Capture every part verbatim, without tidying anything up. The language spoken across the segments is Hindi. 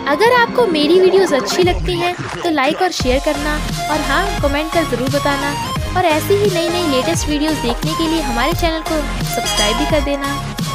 अगर आपको मेरी वीडियोस अच्छी लगती हैं तो लाइक और शेयर करना और हाँ कमेंट कर ज़रूर बताना और ऐसी ही नई नई लेटेस्ट वीडियोस देखने के लिए हमारे चैनल को सब्सक्राइब भी कर देना।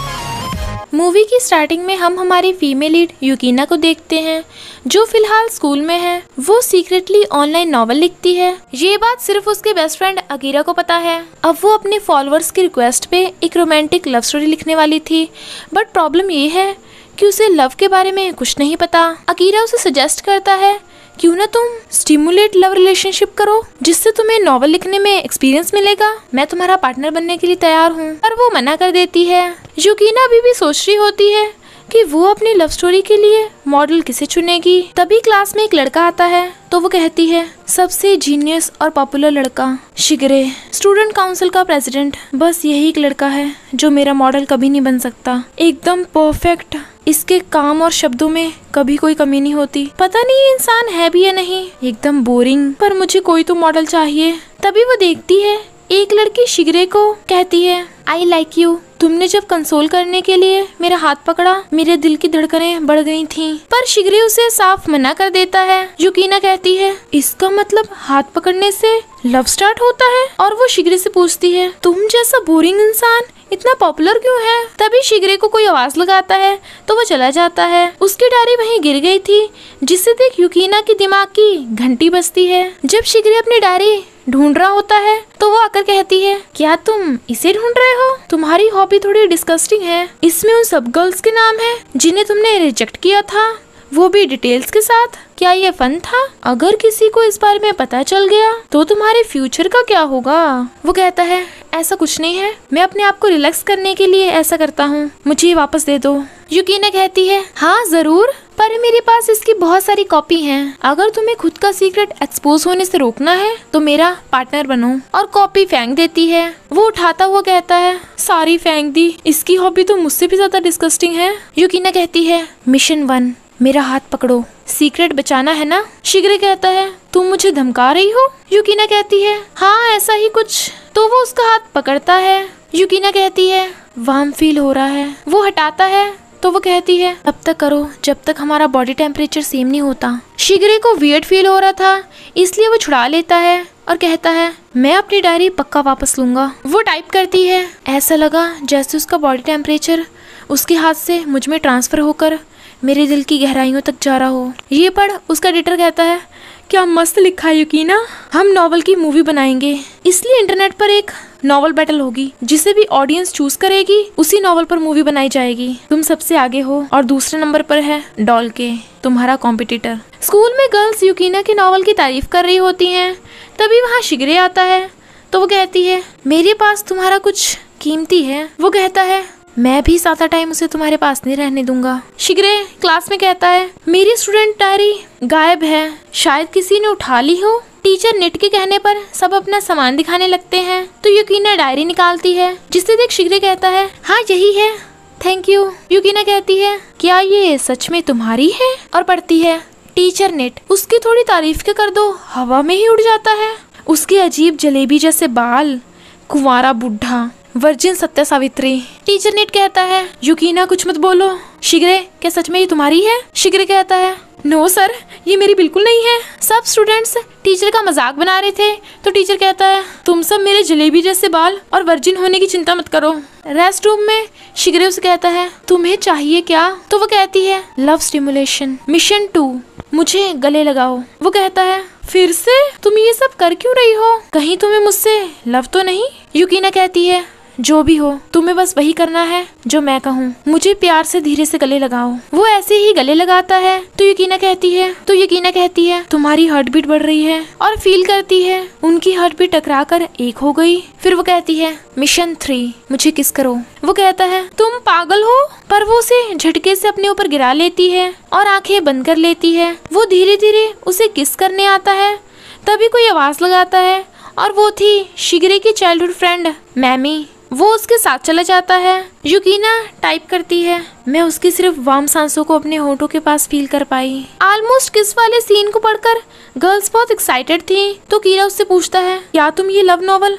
मूवी की स्टार्टिंग में हम हमारी फीमेल लीड युकीना को देखते हैं जो फिलहाल स्कूल में है। वो सीक्रेटली ऑनलाइन नॉवल लिखती है। ये बात सिर्फ उसके बेस्ट फ्रेंड अकीरा को पता है। अब वो अपने फॉलोअर्स की रिक्वेस्ट पे एक रोमांटिक लव स्टोरी लिखने वाली थी, बट प्रॉब्लम ये है कि उसे लव के बारे में कुछ नहीं पता। अकीरा उसे सजेस्ट करता है क्यों ना तुम स्टिमुलेट लव रिलेशनशिप करो जिससे तुम्हें नॉवल लिखने में एक्सपीरियंस मिलेगा। मैं तुम्हारा पार्टनर बनने के लिए तैयार हूँ, पर वो मना कर देती है। युकीना अभी भी सोच रही होती है कि वो अपनी लव स्टोरी के लिए मॉडल किसे चुनेगी। तभी क्लास में एक लड़का आता है तो वो कहती है सबसे जीनियस और पॉपुलर लड़का शिगरे, स्टूडेंट काउंसिल का प्रेसिडेंट। बस यही एक लड़का है जो मेरा मॉडल कभी नहीं बन सकता। एकदम परफेक्ट, इसके काम और शब्दों में कभी कोई कमी नहीं होती। पता नहीं ये इंसान है भी या नहीं, एकदम बोरिंग, पर मुझे कोई तो मॉडल चाहिए। तभी वो देखती है एक लड़की शिगरे को कहती है आई लाइक यू। तुमने जब कंसोल करने के लिए मेरा हाथ पकड़ा मेरे दिल की धड़कनें बढ़ गई थीं। पर शिगरे उसे साफ मना कर देता है। युकीना कहती है इसका मतलब हाथ पकड़ने से लव स्टार्ट होता है। और वो शिगरे से पूछती है तुम जैसा बोरिंग इंसान इतना पॉपुलर क्यों है। तभी शिगरे को कोई आवाज लगाता है तो वो चला जाता है। उसकी डायरी वहीं गिर गई थी जिससे देख युकीना की दिमाग की घंटी बजती है। जब शिगरे अपनी डायरी ढूंढ रहा होता है तो वो आकर कहती है क्या तुम इसे ढूंढ रहे हो। तुम्हारी हॉबी थोड़ी डिस्गस्टिंग है। इसमें उन सब गर्ल्स के नाम है जिन्हें तुमने रिजेक्ट किया था, वो भी डिटेल्स के साथ। क्या ये फन था? अगर किसी को इस बारे में पता चल गया तो तुम्हारे फ्यूचर का क्या होगा। वो कहता है ऐसा कुछ नहीं है, मैं अपने आप को रिलैक्स करने के लिए ऐसा करता हूँ, मुझे ये वापस दे दो। युकीना कहती है हाँ जरूर, पर मेरे पास इसकी बहुत सारी कॉपी हैं। अगर तुम्हें खुद का सीक्रेट एक्सपोज होने से रोकना है तो मेरा पार्टनर बनो। और कॉपी फेंक देती है। वो उठाता हुआ कहता है सारी फेंक दी, इसकी हॉबी तो मुझसे भी ज्यादा डिस्गस्टिंग है। युकीना कहती है मिशन वन, मेरा हाथ पकड़ो, सीक्रेट बचाना है ना। शिगरे कहता है तुम मुझे धमका रही हो। युकीना कहती है हाँ ऐसा ही कुछ। तो वो उसका हाथ पकड़ता है। युकीना कहती है वार्म फील हो रहा है। वो हटाता है तो वो कहती है तब तक करो जब तक हमारा बॉडी टेम्परेचर सेम नहीं होता। शिगरे को वियर्ड फील हो रहा था इसलिए वो छुड़ा लेता है और कहता है मैं अपनी डायरी पक्का वापस लूंगा। वो टाइप करती है ऐसा लगा जैसे उसका बॉडी टेम्परेचर उसके हाथ से मुझ में ट्रांसफर होकर मेरे दिल की गहराइयों तक जा रहा हो। ये पढ़ उसका एडिटर कहता है क्या मस्त लिखा है युकीना, हम नॉवल की मूवी बनाएंगे। इसलिए इंटरनेट पर एक नॉवल बैटल होगी जिसे भी ऑडियंस चूज करेगी उसी नॉवल पर मूवी बनाई जाएगी। तुम सबसे आगे हो और दूसरे नंबर पर है डॉल के, तुम्हारा कॉम्पिटिटर। स्कूल में गर्ल्स युकीना के नॉवल की तारीफ कर रही होती हैं। तभी वहाँ शिगरे आता है तो वो कहती है मेरे पास तुम्हारा कुछ कीमती है। वो कहता है मैं भी ज्यादा टाइम उसे तुम्हारे पास नहीं रहने दूंगा। शिगरे क्लास में कहता है मेरी स्टूडेंट डायरी गायब है, शायद किसी ने उठा ली हो। टीचर निट के कहने पर सब अपना सामान दिखाने लगते हैं तो युकीना डायरी निकालती है जिससे देख शिगरे कहता है हाँ यही है, थैंक यू। युकीना कहती है क्या ये सच में तुम्हारी है। और पढ़ती है टीचर निट, उसकी थोड़ी तारीफ के कर दो, हवा में ही उड़ जाता है। उसके अजीब जलेबी जैसे बाल, कुंवारा बुढ़ा, वर्जिन सत्य सावित्री। टीचर निट कहता है युकीना कुछ मत बोलो। शिगरे क्या सच में ये तुम्हारी है। शिगरे कहता है नो सर ये मेरी बिल्कुल नहीं है। सब स्टूडेंट्स टीचर का मजाक बना रहे थे तो टीचर कहता है तुम सब मेरे जलेबी जैसे बाल और वर्जिन होने की चिंता मत करो। रेस्ट रूम में शिगरे उसे कहता है तुम्हें चाहिए क्या। तो वो कहती है लव स्टिमुलेशन। मिशन टू, मुझे गले लगाओ। वो कहता है फिर से तुम ये सब कर क्यों रही हो, कहीं तुम्हें मुझसे लव तो नहीं। युकीना कहती है जो भी हो तुम्हें बस वही करना है जो मैं कहूँ, मुझे प्यार से धीरे से गले लगाओ। वो ऐसे ही गले लगाता है तो युकीना कहती है तो युकीना कहती है तुम्हारी हार्ट बीट बढ़ रही है। और फील करती है उनकी हार्ट बीट टकरा कर एक हो गई। फिर वो कहती है मिशन थ्री, मुझे किस करो। वो कहता है तुम पागल हो। पर वो उसे झटके से अपने ऊपर गिरा लेती है और आंखें बंद कर लेती है। वो धीरे धीरे उसे किस करने आता है। तभी कोई आवाज लगाता है और वो थी शिगरे की चाइल्डहुड फ्रेंड मैमी। वो उसके साथ चला जाता है। युकीना टाइप करती है मैं उसकी सिर्फ वार्म सांसों को अपने होठों के पास फील कर पाई। ऑलमोस्ट किस वाले सीन को पढ़कर गर्ल्स बहुत एक्साइटेड थी तो कीरा उससे पूछता है क्या तुम ये लव नॉवल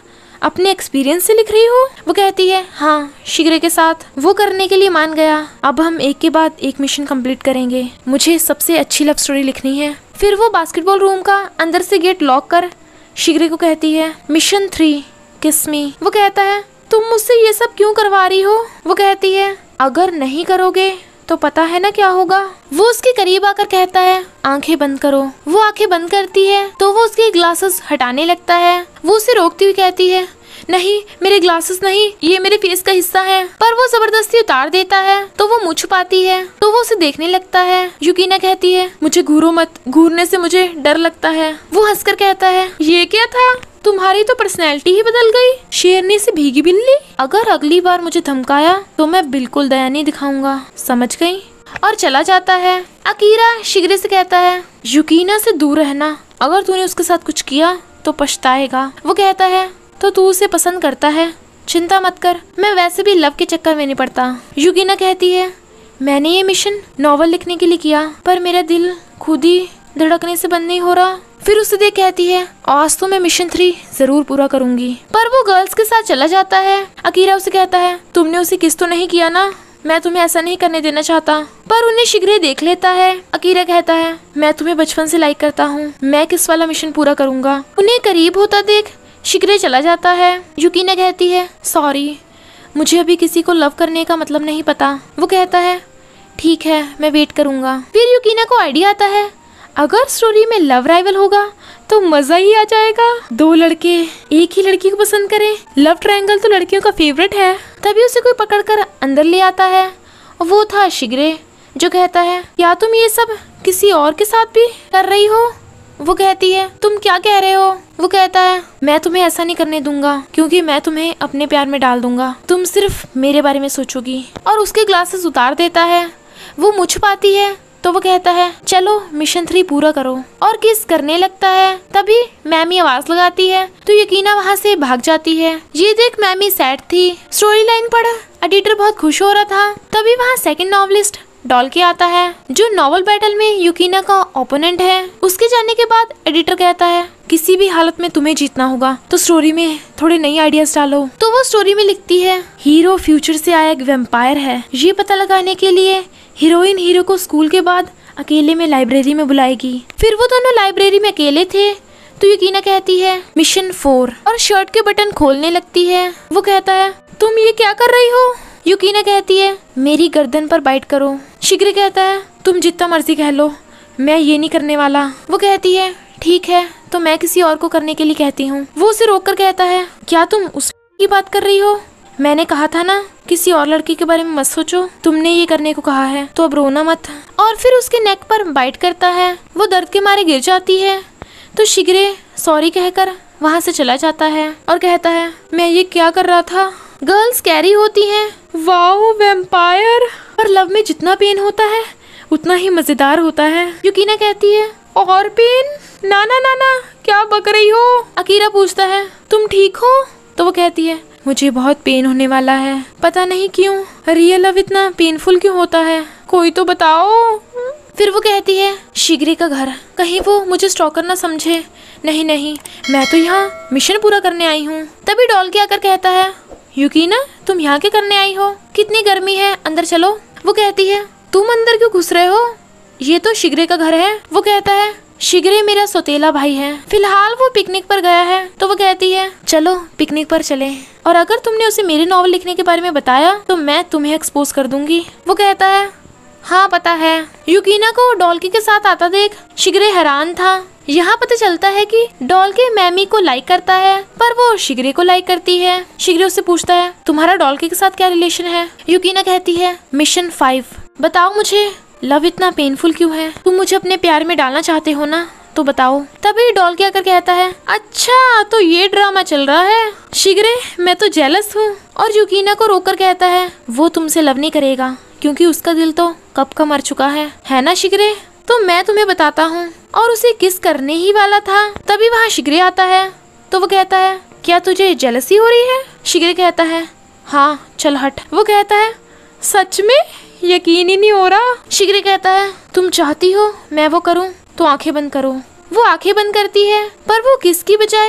अपने एक्सपीरियंस से लिख रही हो? वो कहती है हाँ, शिग्रे के साथ। वो करने के लिए मान गया। अब हम एक के बाद एक मिशन कंप्लीट करेंगे। मुझे सबसे अच्छी लव स्टोरी लिखनी है। फिर वो बास्केटबॉल रूम का अंदर से गेट लॉक कर शिग्रे को कहती है मिशन थ्री किस मी। वो कहता है तुम मुझसे ये सब क्यों करवा रही हो? वो कहती है अगर नहीं करोगे तो पता है ना क्या होगा। वो उसके करीब आकर कहता है आंखें बंद करो। वो आंखें बंद करती है तो वो उसके ग्लासेस हटाने लगता है। वो उसे रोकती हुई कहती है नहीं, मेरे ग्लासेस नहीं, ये मेरे फेस का हिस्सा है। पर वो जबरदस्ती उतार देता है तो वो मुँह छुपाती है तो वो उसे देखने लगता है। युकीना कहती है मुझे घूरो मत, घूरने से मुझे डर लगता है। वो हंसकर कहता है ये क्या था, तुम्हारी तो पर्सनैलिटी ही बदल गई, शेरनी से भीगी बिल्ली। अगर अगली बार मुझे धमकाया तो मैं बिल्कुल दया नहीं दिखाऊंगा, समझ गई? और चला जाता है। अकीरा शिग्रे से कहता है युकीना से दूर रहना, अगर तूने उसके साथ कुछ किया तो पछताएगा। वो कहता है तो तू उसे पसंद करता है, चिंता मत कर, मैं वैसे भी लव के चक्कर में नहीं पड़ता। युकीना कहती है मैंने ये मिशन नॉवल लिखने के लिए किया पर मेरा दिल खुद ही धड़कने से बंद नहीं हो रहा। फिर उसे देख कहती है आज तो मैं मिशन थ्री जरूर पूरा करूंगी। पर वो गर्ल्स के साथ चला जाता है। अकीरा उसे कहता है तुमने उसे किस तो नहीं किया ना, मैं तुम्हें ऐसा नहीं करने देना चाहता। पर उन्हें शिग्रे देख लेता है। अकीरा कहता है मैं तुम्हें बचपन से लाइक करता हूँ, मैं किस वाला मिशन पूरा करूंगा। उन्हें करीब होता देख शिग्रे चला जाता है। युकीना कहती है सॉरी, मुझे अभी किसी को लव करने का मतलब नहीं पता। वो कहता है ठीक है, मैं वेट करूंगा। फिर युकीना को आइडिया आता है अगर स्टोरी में लव राइवल होगा तो मजा ही आ जाएगा। दो लड़के एक ही लड़की को पसंद करें, लव ट्रायंगल तो लड़कियों का फेवरेट है। तभी उसे कोई पकड़कर अंदर ले आता है। वो था शिग्रे जो कहता है या तुम ये सब किसी और के साथ भी कर रही हो? वो कहती है तुम क्या कह रहे हो? वो कहता है मैं तुम्हें ऐसा नहीं करने दूंगा क्योंकि मैं तुम्हें अपने प्यार में डाल दूंगा, तुम सिर्फ मेरे बारे में सोचोगी। और उसके ग्लासेस उतार देता है। वो मुँह छुपाती है तो वो कहता है चलो मिशन थ्री पूरा करो और किस करने लगता है। तभी मैमी आवाज लगाती है तो यकीना वहाँ से भाग जाती है। ये देख मैमी सैड थी। स्टोरी लाइन पढ़ एडिटर बहुत खुश हो रहा था। तभी वहाँ सेकंड नॉवलिस्ट डॉल्की आता है जो नॉवल बैटल में युकीना का ओपोनेंट है। उसके जाने के बाद एडिटर कहता है किसी भी हालत में तुम्हें जीतना होगा तो स्टोरी में थोड़े नई आइडियाज डालो। तो वो स्टोरी में लिखती है हीरो फ्यूचर से आया एक वैम्पायर है, ये पता लगाने के लिए हीरोइन हीरो को स्कूल के बाद अकेले में लाइब्रेरी में बुलाएगी। फिर वो दोनों लाइब्रेरी में अकेले थे तो युकीना कहती है मिशन फोर और शर्ट के बटन खोलने लगती है। वो कहता है तुम ये क्या कर रही हो? युकीना कहती है मेरी गर्दन पर बाइट करो। शिग्रे कहता है तुम जितना मर्जी कह लो, मैं ये नहीं करने वाला। वो कहती है ठीक है, तो मैं किसी और को करने के लिए कहती हूँ। वो उसे रोक कर कहता है क्या तुम उसकी बात कर रही हो? मैंने कहा था ना किसी और लड़की के बारे में मत सोचो, तुमने ये करने को कहा है तो अब रोना मत। और फिर उसके नेक पर बाइट करता है। वो दर्द के मारे गिर जाती है तो शिग्रे सॉरी कहकर वहाँ से चला जाता है और कहता है मैं ये क्या कर रहा था। गर्ल्स कैरी होती हैं वाओ वैम्पायर। पर लव में जितना पेन होता है उतना ही मजेदार होता है। युकीना कहती है और पेन? ना ना ना ना, क्या बक रही हो? अकीरा पूछता है तुम ठीक हो? तो वो कहती है मुझे बहुत पेन होने वाला है, पता नहीं क्यों। रियल लव इतना पेनफुल क्यों होता है, कोई तो बताओ। फिर वो कहती है शिग्रे का घर, कहीं वो मुझे स्टॉकर ना समझे। नहीं नहीं, मैं तो यहाँ मिशन पूरा करने आई हूँ। तभी डॉल्की आकर कहता है युकीना तुम यहाँ क्या करने आई हो? कितनी गर्मी है, अंदर चलो। वो कहती है तुम अंदर क्यों घुस रहे हो, ये तो शिग्रे का घर है। वो कहता है शिग्रे मेरा सौतेला भाई है, फिलहाल वो पिकनिक पर गया है। तो वो कहती है चलो पिकनिक पर चलें, और अगर तुमने उसे मेरे नॉवल लिखने के बारे में बताया तो मैं तुम्हें एक्सपोज कर दूंगी। वो कहता है हाँ पता है। युकीना को डॉल्की के साथ आता देख शिग्रे हैरान था। यहाँ पता चलता है कि डॉल्की मैमी को लाइक करता है पर वो शिग्रे को लाइक करती है। शिग्रे उससे पूछता है तुम्हारा डॉल्की के साथ क्या रिलेशन है? युकीना कहती है मिशन फाइव, बताओ मुझे लव इतना पेनफुल क्यों है? तुम मुझे अपने प्यार में डालना चाहते हो ना, तो बताओ। तभी डॉल्की आकर कहता है अच्छा तो ये ड्रामा चल रहा है। शिग्रे मैं तो जेलस हूँ। और युकीना को रोककर कहता है वो तुमसे लव नहीं करेगा क्योंकि उसका दिल तो कब का मर चुका है, है ना शिग्रे? तो मैं तुम्हें बताता हूँ। और उसे किस करने ही वाला था। तभी वहाँ शिग्रे आता है तो वो कहता है क्या तुझे जेलसी हो रही है? शिग्रे कहता है हाँ चल हट। वो कहता है सच में यकीन ही नहीं हो रहा। शिग्रे कहता है तुम चाहती हो मैं वो करूँ तो आंखें बंद करो। वो आंखें बंद करती है पर वो किस की बजाय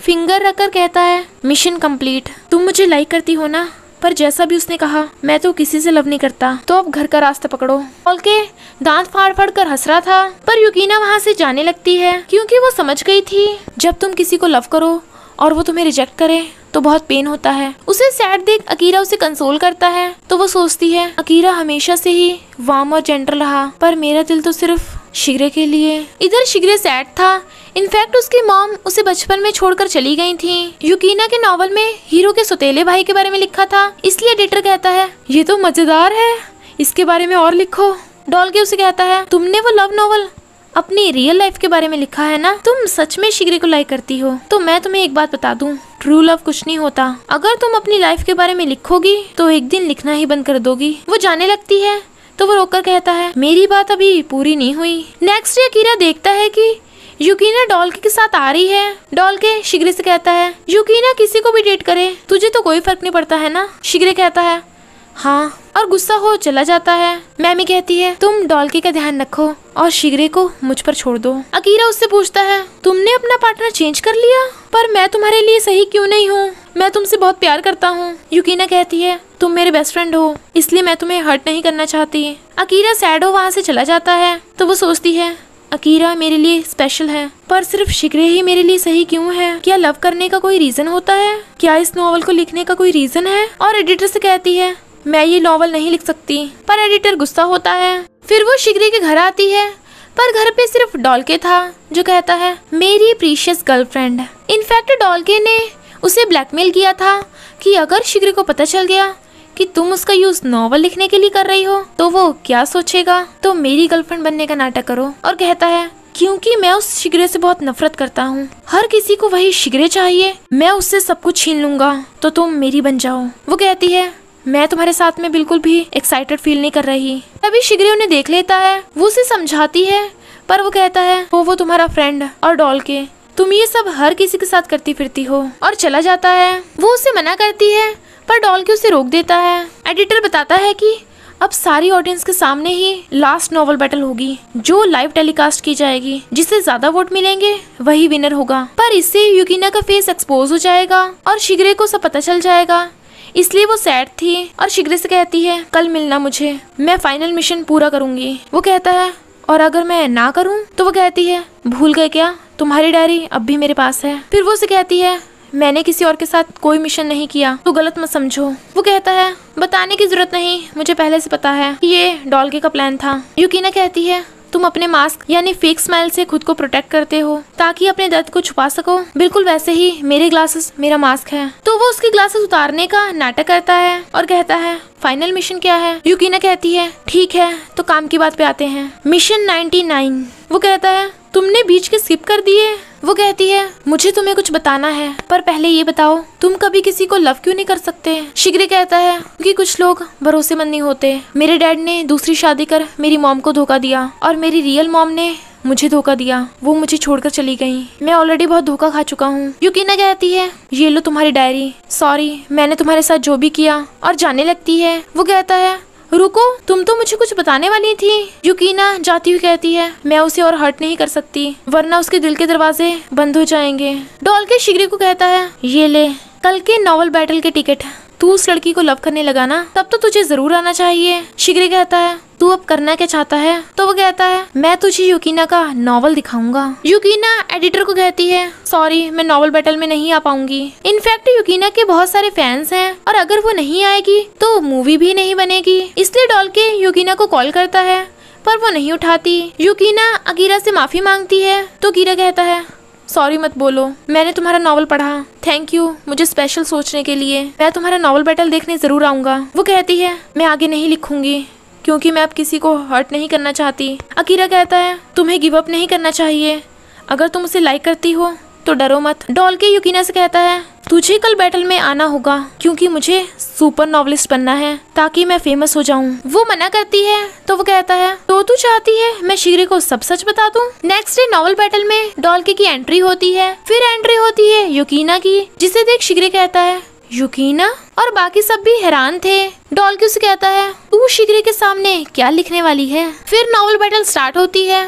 फिंगर रखकर कहता है मिशन कंप्लीट। तुम मुझे लाइक करती हो ना? पर जैसा भी उसने कहा, मैं तो किसी से लव नहीं करता, तो अब घर का रास्ता पकड़ो। बोल के दांत फाड़ फाड़ कर हंस रहा था, पर युकीना वहाँ से जाने लगती है क्योंकि वो समझ गई थी जब तुम किसी को लव करो और वो तुम्हें रिजेक्ट करे तो बहुत पेन होता है। उसे सैड देख अकीरा उसे कंसोल करता है तो वो सोचती है अकीरा हमेशा से ही वार्म और जेंटल रहा, पर मेरा दिल तो सिर्फ शिग्रे के लिए। इधर शिग्रे सैड था। इनफैक्ट उसकी मॉम उसे बचपन में छोड़कर चली गई थी। युकीना के नॉवल में हीरो के सौतेले भाई के बारे में लिखा था, इसलिए एडिटर कहता है ये तो मजेदार है, इसके बारे में और लिखो। डॉल के उसे कहता है तुमने वो लव नॉवल अपनी रियल लाइफ के बारे में लिखा है ना? तुम सच में शिग्रे को लाइक करती हो? तो मैं तुम्हें एक बात बता दूं, ट्रू लव कुछ नहीं होता। अगर तुम अपनी लाइफ के बारे में लिखोगी तो एक दिन लिखना ही बंद कर दोगी। वो जाने लगती है तो वो रोककर कहता है मेरी बात अभी पूरी नहीं हुई। नेक्स्ट डे अकीरा देखता है कि युकीना डॉल्के के साथ आ रही है। डॉल्के शिग्रे से कहता है युकीना किसी को भी डेट करे, तुझे तो कोई फर्क नहीं पड़ता है ना? शिग्रे कहता है हाँ, और गुस्सा हो चला जाता है। मैमी कहती है तुम डॉल्के का ध्यान रखो और शिग्रे को मुझ पर छोड़ दो। अकीरा उससे पूछता है तुमने अपना पार्टनर चेंज कर लिया? पर मैं तुम्हारे लिए सही क्यों नहीं हूँ? मैं तुमसे बहुत प्यार करता हूँ। युकीना कहती है तुम मेरे बेस्ट फ्रेंड हो, इसलिए मैं तुम्हें हर्ट नहीं करना चाहती। अकीरा सैड हो वहाँ से चला जाता है तो वो सोचती है अकीरा मेरे लिए स्पेशल है, पर सिर्फ शिग्रे ही मेरे लिए सही क्यों है? क्या लव करने का कोई रीजन होता है? क्या इस नॉवल को लिखने का कोई रीजन है? और एडिटर से कहती है मैं ये नॉवल नहीं लिख सकती। पर एडिटर गुस्सा होता है। फिर वो शिग्रे के घर आती है, पर घर पे सिर्फ डॉल्के था जो कहता है मेरी प्रीशियस गर्लफ्रेंड। इनफैक्ट डॉल्के ने उसे ब्लैकमेल किया था कि अगर शिग्रे को पता चल गया कि तुम उसका यूज नॉवल लिखने के लिए कर रही हो तो वो क्या सोचेगा, तो मेरी गर्लफ्रेंड बनने का नाटक करो। और कहता है क्योंकि मैं उस शिग्रे से बहुत नफरत करता हूँ, हर किसी को वही शिग्रे चाहिए, मैं उससे सब कुछ छीन लूंगा तो तुम मेरी बन जाओ। वो कहती है मैं तुम्हारे साथ में बिल्कुल भी एक्साइटेड फील नहीं कर रही। तभी शिग्रे उन्हें देख लेता है, वो उसे समझाती है, पर वो कहता है वो वो तुम्हारा फ्रेंड और डॉल्के, तुम ये सब हर किसी के साथ करती फिरती हो, और चला जाता है। वो उसे मना करती है पर डॉल्के उसे रोक देता है। एडिटर बताता है कि अब सारी ऑडियंस के सामने ही लास्ट नॉवल बैटल होगी जो लाइव टेलीकास्ट की जाएगी, जिससे ज्यादा वोट मिलेंगे वही विनर होगा। पर इससे युकीना का फेस एक्सपोज हो जाएगा और शिग्रे को सब पता चल जाएगा, इसलिए वो सैड थी और शिग्रे से कहती है कल मिलना मुझे, मैं फाइनल मिशन पूरा करूंगी। वो कहता है और अगर मैं ना करूं? तो वो कहती है भूल गए क्या, तुम्हारी डायरी अब भी मेरे पास है। फिर वो उसे कहती है मैंने किसी और के साथ कोई मिशन नहीं किया, तो गलत मत समझो। वो कहता है बताने की जरूरत नहीं, मुझे पहले से पता है ये डॉल्के का प्लान था। युकीना कहती है तुम अपने मास्क यानी फेक स्माइल से खुद को प्रोटेक्ट करते हो ताकि अपने दर्द को छुपा सको, बिल्कुल वैसे ही मेरे ग्लासेस मेरा मास्क है। तो वो उसके ग्लासेस उतारने का नाटक करता है और कहता है फाइनल मिशन क्या है? युकीना कहती है ठीक है तो काम की बात पे आते हैं, मिशन नाइन्टी नाइन। वो कहता है तुमने बीच के स्किप कर दिए। वो कहती है मुझे तुम्हें कुछ बताना है, पर पहले ये बताओ तुम कभी किसी को लव क्यों नहीं कर सकते? शिग्रे कहता है कि कुछ लोग भरोसेमंद नहीं होते, मेरे डैड ने दूसरी शादी कर मेरी मॉम को धोखा दिया और मेरी रियल मॉम ने मुझे धोखा दिया, वो मुझे छोड़कर चली गई, मैं ऑलरेडी बहुत धोखा खा चुका हूँ। युकीना कहती है ये लो तुम्हारी डायरी, सॉरी मैंने तुम्हारे साथ जो भी किया, और जाने लगती है। वो कहता है रुको, तुम तो मुझे कुछ बताने वाली थी। युकीना जाती हुई कहती है मैं उसे और हर्ट नहीं कर सकती वरना उसके दिल के दरवाजे बंद हो जाएंगे। डॉल्के शिग्रे को कहता है ये ले कल के नॉवल बैटल के टिकट, तू उस लड़की को लव करने लगा ना, तब तो तुझे जरूर आना चाहिए। शिग्रे कहता है तू अब करना क्या चाहता है? तो वो कहता है मैं तुझे युकीना का नॉवल दिखाऊंगा। युकीना एडिटर को कहती है सॉरी मैं नॉवल बैटल में नहीं आ पाऊंगी। इनफैक्ट युकीना के बहुत सारे फैंस हैं और अगर वो नहीं आएगी तो मूवी भी नहीं बनेगी, इसलिए डॉल्के युकीना को कॉल करता है पर वो नहीं उठाती। युकीना अकीरा से माफी मांगती है तो अकीरा कहता है सॉरी मत बोलो, मैंने तुम्हारा नॉवल पढ़ा, थैंक यू मुझे स्पेशल सोचने के लिए, मैं तुम्हारा नॉवल बैटल देखने जरूर आऊंगा। वो कहती है मैं आगे नहीं लिखूंगी क्योंकि मैं अब किसी को हर्ट नहीं करना चाहती। अकीरा कहता है तुम्हें गिव अप नहीं करना चाहिए, अगर तुम उसे लाइक करती हो तो डरो मत। डॉल्के युकीना से कहता है तुझे कल बैटल में आना होगा क्योंकि मुझे सुपर नॉवलिस्ट बनना है ताकि मैं फेमस हो जाऊं। वो मना करती है तो वो कहता है तो तू चाहती है मैं शिग्रे को सब सच बता दूं। नेक्स्ट डे नॉवल बैटल में डॉल्के की एंट्री होती है, फिर एंट्री होती है युकीना की, जिसे देख शिग्रे कहता है युकीना, और बाकी सब भी हैरान थे। डॉल्के उसे कहता है तू शिग्रे के सामने क्या लिखने वाली है। फिर नॉवल बैटल स्टार्ट होती है।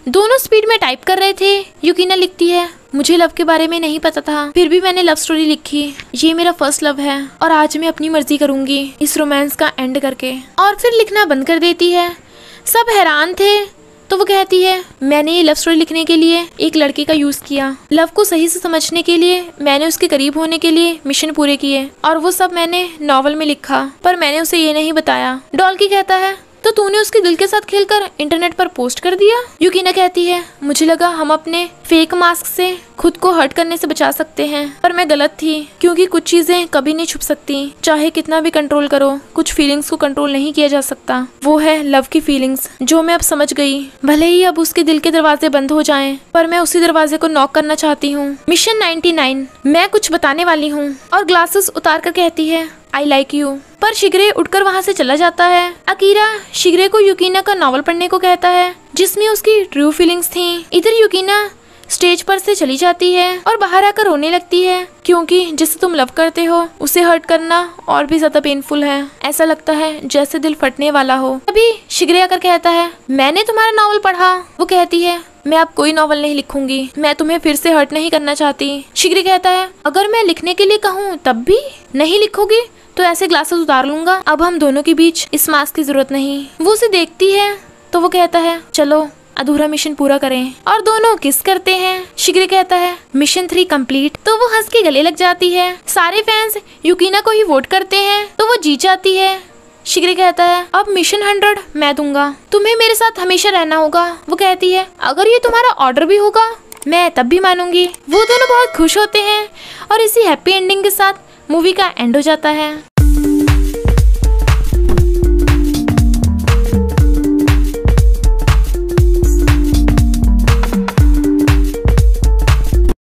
दोनों स्पीड में टाइप कर रहे थे। यूकिना लिखती है, मुझे लव के बारे में नहीं पता था, फिर भी मैंने लव स्टोरी लिखी। ये मेरा फर्स्ट लव है और आज मैं अपनी मर्जी करूंगी इस रोमांस का एंड करके। और फिर लिखना बंद कर देती है। सब हैरान थे तो वो कहती है, मैंने ये लव स्टोरी लिखने के लिए एक लड़के का यूज किया। लव को सही से समझने के लिए मैंने उसके करीब होने के लिए मिशन पूरे किए और वो सब मैंने नॉवल में लिखा, पर मैंने उसे ये नहीं बताया। डॉल्की कहता है, तो तूने उसके दिल के साथ खेलकर इंटरनेट पर पोस्ट कर दिया। यूकिना कहती है, मुझे लगा हम अपने फेक मास्क से खुद को हर्ट करने से बचा सकते हैं, पर मैं गलत थी, क्योंकि कुछ चीजें कभी नहीं छुप सकती। चाहे कितना भी कंट्रोल करो, कुछ फीलिंग्स को कंट्रोल नहीं किया जा सकता। वो है लव की फीलिंग्स, जो मैं अब समझ गई। भले ही अब उसके दिल के दरवाजे बंद हो जाएं, पर मैं उसी दरवाजे को नॉक करना चाहती हूँ। मिशन नाइन्टी नाइन, मैं कुछ बताने वाली हूँ। और ग्लासेस उतार कर कहती है, आई लाइक यू। पर शिगरे उठकर वहाँ से चला जाता है। अकीरा शिगरे को यूकिना का नॉवल पढ़ने को कहता है, जिसमें उसकी ट्रू फीलिंग्स थी। इधर यूकिना स्टेज पर से चली जाती है और बाहर आकर रोने लगती है, क्योंकि जिसे तुम लव करते हो उसे हर्ट करना और भी ज्यादा पेनफुल है। ऐसा लगता है जैसे दिल फटने वाला हो। अभी शिगरे आकर कहता है, मैंने तुम्हारा नॉवल पढ़ा। वो कहती है, मैं अब कोई नॉवल नहीं लिखूंगी, मैं तुम्हें फिर से हर्ट नहीं करना चाहती। शिगरे कहता है, अगर मैं लिखने के लिए कहूँ तब भी नहीं लिखोगी तो ऐसे ग्लासेस उतार लूंगा। अब हम दोनों के बीच इस मास्क की जरूरत नहीं। वो उसे देखती है तो वो कहता है, चलो अधूरा मिशन पूरा करें, और दोनों किस करते हैं। शिगरे कहता है, मिशन थ्री कंप्लीट। तो वो हंस के गले लग जाती है। सारे फैंस यूकिना को ही वोट करते हैं तो वो जीत जाती है। शिगरे कहता है, अब मिशन हंड्रेड मैं दूंगा, तुम्हें मेरे साथ हमेशा रहना होगा। वो कहती है, अगर ये तुम्हारा ऑर्डर भी होगा मैं तब भी मानूंगी। वो दोनों बहुत खुश होते हैं और इसी हैप्पी एंडिंग के साथ मूवी का एंड हो जाता है।